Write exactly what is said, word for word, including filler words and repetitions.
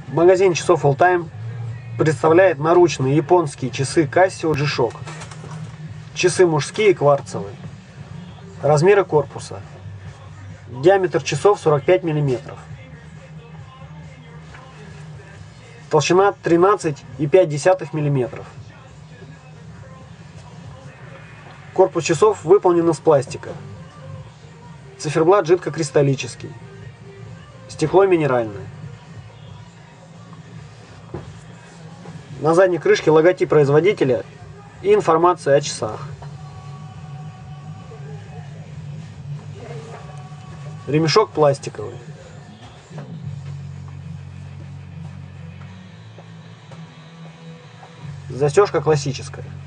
Магазин часов Alltime представляет наручные японские часы Casio G-Shock. Часы мужские, кварцевые. Размеры корпуса. Диаметр часов сорок пять миллиметров. Толщина тринадцать и пять десятых миллиметров. Корпус часов выполнен из пластика. Циферблат жидкокристаллический. Стекло минеральное. На задней крышке логотип производителя и информация о часах. Ремешок пластиковый. Застежка классическая.